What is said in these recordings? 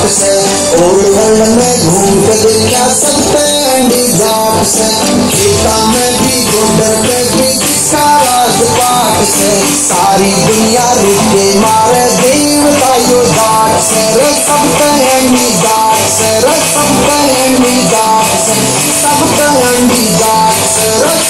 से, old world में घूम के देखा सकते एंडी जाट से, खेता में भी गुंडर पे भी जिसका राजपाट से, सारी दुनिया रुके मारे देवता यो जाट से, रे सबके एंडी जाट से, रे सबके एंडी जाट से, सबके एंडी जाट से,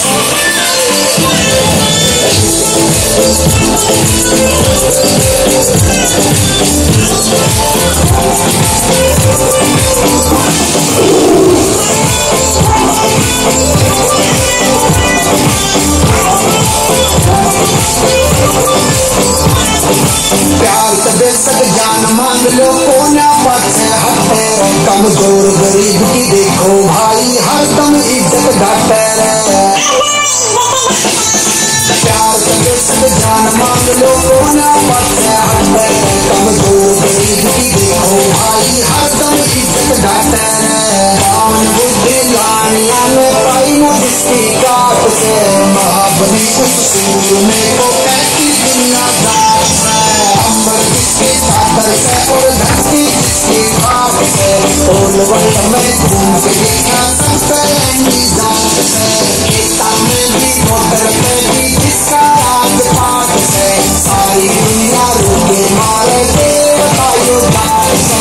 प्यार से बेशक जान मांग लो कोना पर से हटते रे, कमजोर गरीब की देखो भाई हरदम इज्जत घटे रे। प्यार से बेशक जान मांग लो कोना पर से हटते रे, कमजोर गरीब की देखो भाई हरदम इज्जत घटे रे। कौन बुद्धि लानिया में पाई न जिसकी काट से, महाबली उस सूर में को कैसी दुनिया दाट से, अंबर किसकी चादर से और धरती किसकी खाक से, ओल्ड वर्ल्ड में घूम के देखा सबके एंडी जाट से, खेता में भी मोटर पे भी जिसका राजपाट से, सारी दुनिया रुके मारे देवता यो जाट से।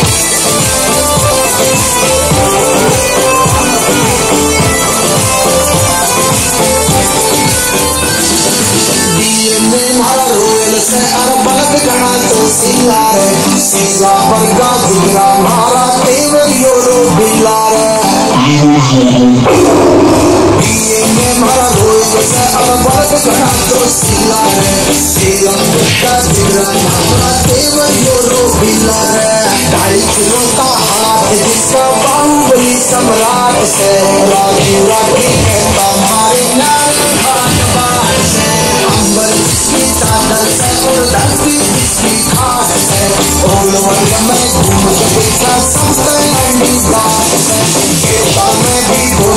से अरबलक गणा तो सिला रे, सीला बरगा जिगरा मारा तेवर योरो बिला रे। में मारा रोए से अरबलक गणा तो सिला रे, सीला बरगा जिगरा मारा तेवर योरो बिला रे। 2.5 किलो का हाथ जिसका बाहुबली सम्राट से, राजू राठी कहता मारे नारे भाट बाट से, अंबर जिसकी चादर से और धरती जिसकी खाक से, ओल्ड वर्ल्ड में घूम के देखा सबके एंडी जाट से, खेता में भी